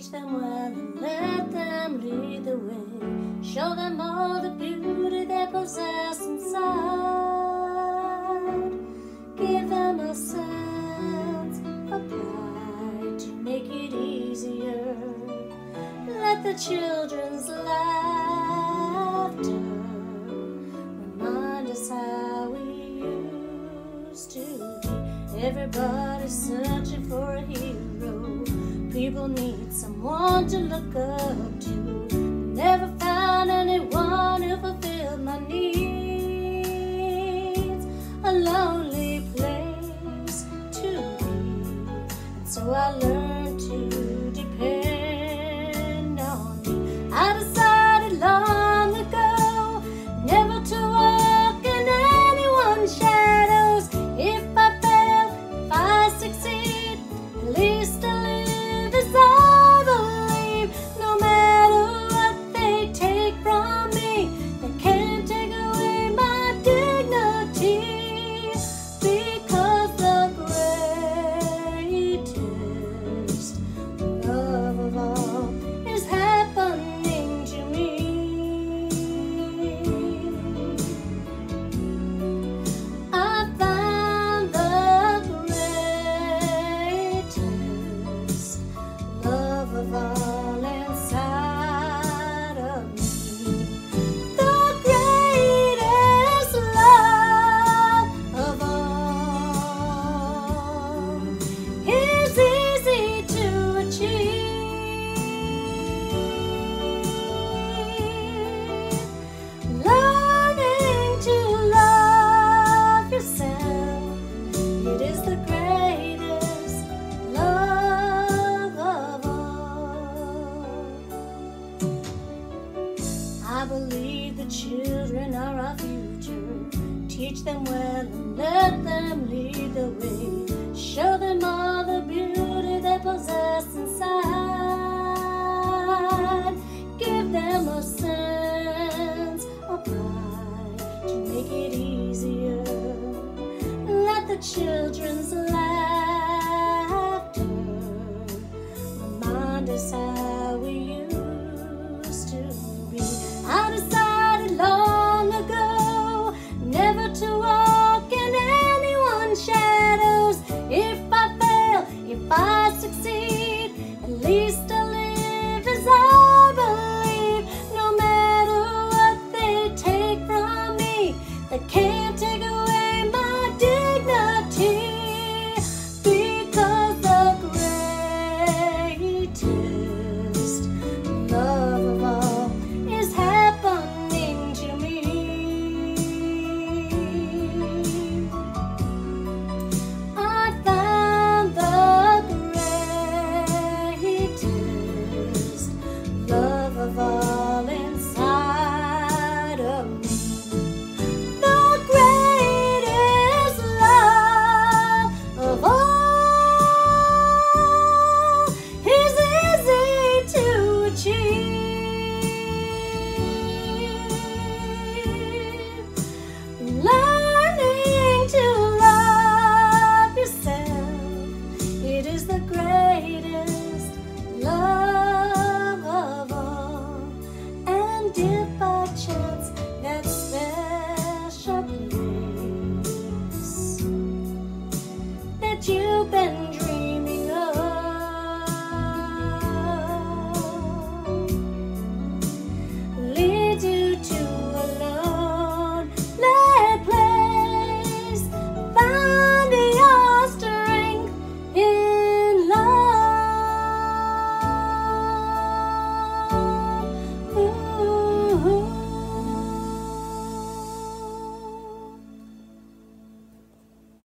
Teach them well and let them lead the way. Show them all the beauty they possess inside. Give them a sense of pride to make it easier. Let the children's laughter remind us how we used to be. Everybody's searching for a hero. People need someone to look up to. Never found anyone who fulfilled my needs. A lonely place to be, and so I learned to depend on me. I decided long ago never to walk in anyone's shadows. If I fail, if I succeed, at least I live as I believe. No matter what they take from me, they can't take away my dignity. Because the greatest love of all is happening to me. I found the greatest love of all inside of me. The greatest love of all is easy to achieve. Learning to love yourself, it is the greatest love of all. I believe the children are our future. Teach them well and let them lead the way. Show them all the beauty they possess inside. Give them a sense of pride to make it easier. Let the children's laughter remind us how we used to be. I decided long ago never to walk in anyone's shadows. If I fail, if I succeed, at least I live as I believe. No matter what they take from me, they can't